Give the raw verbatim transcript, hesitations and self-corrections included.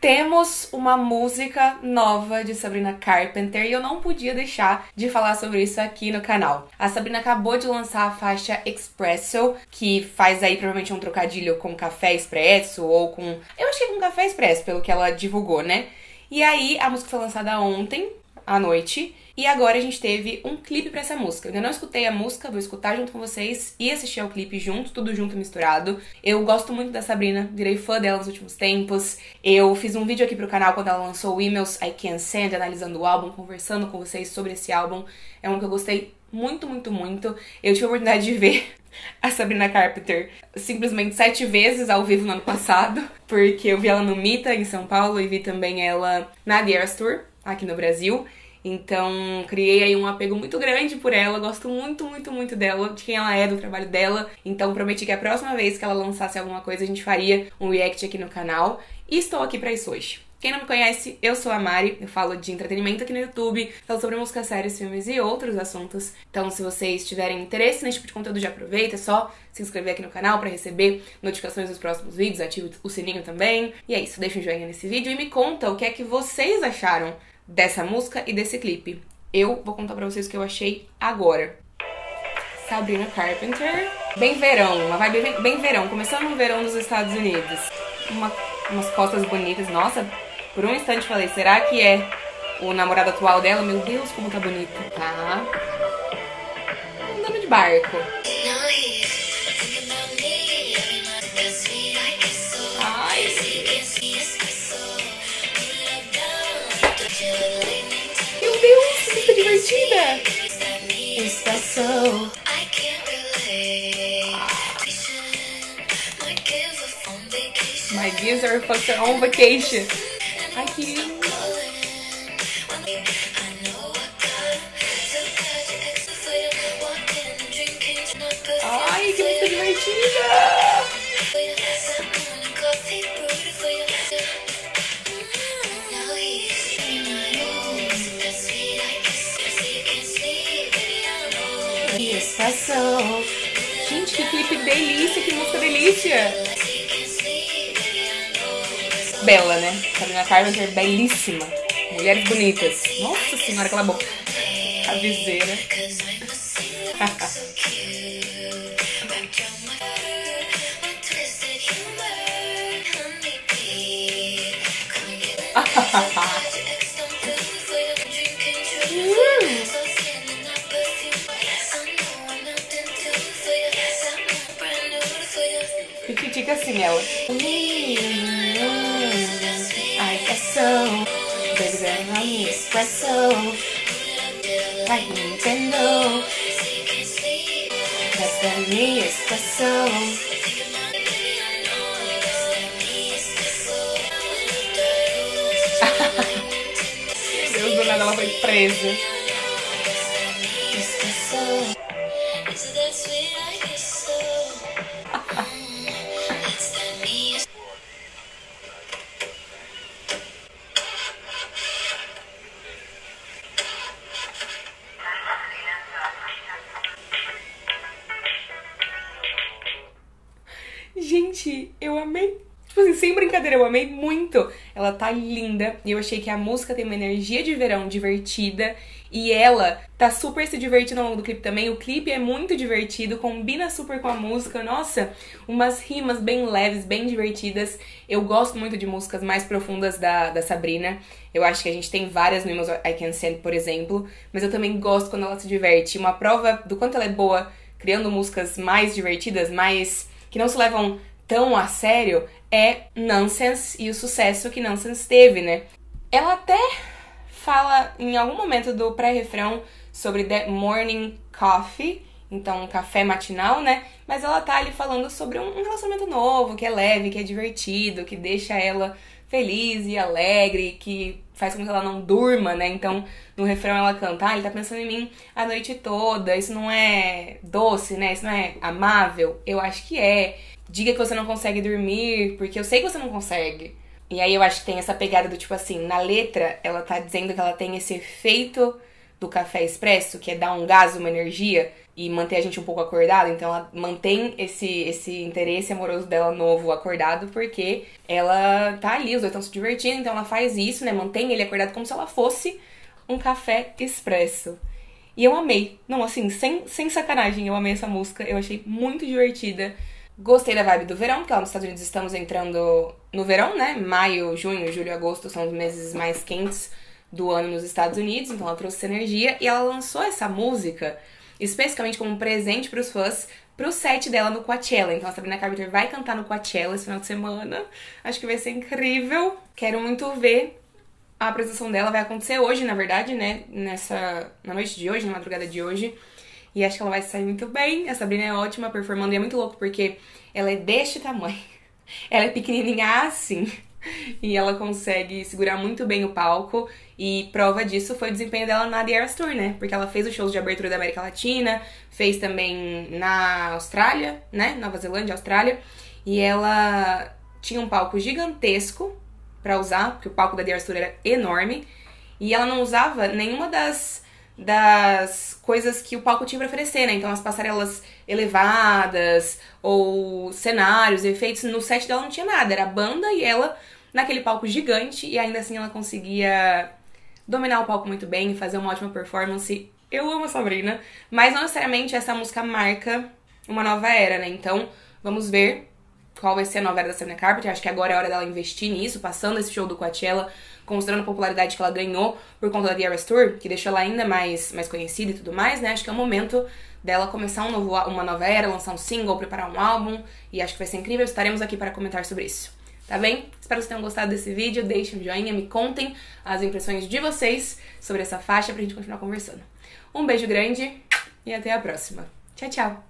temos uma música nova de Sabrina Carpenter e eu não podia deixar de falar sobre isso aqui no canal. A Sabrina acabou de lançar a faixa Espresso, que faz aí provavelmente um trocadilho com café expresso ou com... eu acho que é com café expresso, pelo que ela divulgou, né? E aí a música foi lançada ontem à noite e agora a gente teve um clipe pra essa música. Eu ainda não escutei a música, vou escutar junto com vocês e assistir ao clipe junto, tudo junto, misturado. Eu gosto muito da Sabrina, virei fã dela nos últimos tempos. Eu fiz um vídeo aqui pro canal quando ela lançou o Emails I Can't Send, analisando o álbum, conversando com vocês sobre esse álbum. É um que eu gostei muito, muito, muito. Eu tive a oportunidade de ver a Sabrina Carpenter simplesmente sete vezes ao vivo no ano passado, porque eu vi ela no Mita, em São Paulo, e vi também ela na The Eras Tour, aqui no Brasil. Então, criei aí um apego muito grande por ela, gosto muito, muito, muito dela, de quem ela é, do trabalho dela. Então, prometi que a próxima vez que ela lançasse alguma coisa, a gente faria um react aqui no canal. E estou aqui pra isso hoje. Quem não me conhece, eu sou a Mari, eu falo de entretenimento aqui no YouTube, falo sobre música, séries, filmes e outros assuntos. Então, se vocês tiverem interesse nesse tipo de conteúdo, já aproveita, é só se inscrever aqui no canal pra receber notificações dos próximos vídeos, ative o sininho também. E é isso, deixa um joinha nesse vídeo e me conta o que é que vocês acharam dessa música e desse clipe. Eu vou contar pra vocês o que eu achei agora. Sabrina Carpenter. Bem verão, uma vibe bem, bem verão. Começando no verão dos Estados Unidos. Uma, umas costas bonitas. Nossa, por um instante falei, será que é o namorado atual dela? Meu Deus, como tá bonito. Tá. Andando de barco. Meu Deus, que música divertida! Espresso. My gifts are for on vacation. Ai, que lindo! Ai, que música divertida! Espresso. Gente, que clipe delícia, que música delícia. Bela, né? Sabrina Carpenter, belíssima. Mulheres bonitas. Nossa senhora, cala a boca. A viseira. E critica assim ela. I guess so. Baby, then I'm espresso. Like Nintendo. That's the me espresso. Meu Deus, do nada ela foi presa. Espresso. Gente, eu amei. Tipo assim, sem brincadeira, eu amei muito. Ela tá linda e eu achei que a música tem uma energia de verão divertida e ela tá super se divertindo ao longo do clipe também. O clipe é muito divertido, combina super com a música. Nossa, umas rimas bem leves, bem divertidas. Eu gosto muito de músicas mais profundas da, da Sabrina. Eu acho que a gente tem várias no Emails I Can't Send, por exemplo. Mas eu também gosto quando ela se diverte. Uma prova do quanto ela é boa criando músicas mais divertidas, mais... que não se levam tão a sério, é Nonsense e o sucesso que Nonsense teve, né? Ela até fala em algum momento do pré-refrão sobre The Morning Coffee, então um café matinal, né? Mas ela tá ali falando sobre um relacionamento novo, que é leve, que é divertido, que deixa ela feliz e alegre, que faz com que ela não durma, né? Então, no refrão ela canta, ah, ele tá pensando em mim a noite toda, isso não é doce, né? Isso não é amável? Eu acho que é. Diga que você não consegue dormir, porque eu sei que você não consegue. E aí eu acho que tem essa pegada do tipo assim, na letra ela tá dizendo que ela tem esse efeito do café expresso, que é dar um gás, uma energia e manter a gente um pouco acordado. Então ela mantém esse, esse interesse amoroso dela novo acordado, porque ela tá ali, os dois estão se divertindo, então ela faz isso, né? Mantém ele acordado como se ela fosse um café expresso. E eu amei. Não, assim, sem, sem sacanagem, eu amei essa música. Eu achei muito divertida. Gostei da vibe do verão, porque lá nos Estados Unidos estamos entrando no verão, né? Maio, junho, julho, agosto são os meses mais quentes do ano nos Estados Unidos. Então ela trouxe essa energia e ela lançou essa música especificamente como um presente pros fãs pro set dela no Coachella. Então a Sabrina Carpenter vai cantar no Coachella esse final de semana. Acho que vai ser incrível. Quero muito ver. A apresentação dela vai acontecer hoje, na verdade, né? Nessa, na noite de hoje, na madrugada de hoje. E acho que ela vai sair muito bem. A Sabrina é ótima performando e é muito louco porque ela é deste tamanho. Ela é pequenininha assim. E ela consegue segurar muito bem o palco. E prova disso foi o desempenho dela na The Eras Tour, né? Porque ela fez os shows de abertura da América Latina, fez também na Austrália, né? Nova Zelândia, Austrália. E ela tinha um palco gigantesco pra usar, porque o palco da The Eras Tour era enorme. E ela não usava nenhuma das... das coisas que o palco tinha pra oferecer, né? Então as passarelas elevadas ou cenários, efeitos, no set dela não tinha nada, era a banda e ela naquele palco gigante, e ainda assim ela conseguia dominar o palco muito bem e fazer uma ótima performance. Eu amo a Sabrina, mas não necessariamente essa música marca uma nova era, né? Então vamos ver qual vai ser a nova era da Sabrina Carpenter. Acho que agora é a hora dela investir nisso, passando esse show do Coachella, considerando a popularidade que ela ganhou por conta da The Eras Tour, que deixou ela ainda mais, mais conhecida e tudo mais, né? Acho que é o momento dela começar um novo, uma nova era, lançar um single, preparar um álbum, e acho que vai ser incrível. Estaremos aqui para comentar sobre isso, tá bem? Espero que vocês tenham gostado desse vídeo, deixem um joinha, me contem as impressões de vocês sobre essa faixa pra gente continuar conversando. Um beijo grande e até a próxima. Tchau, tchau!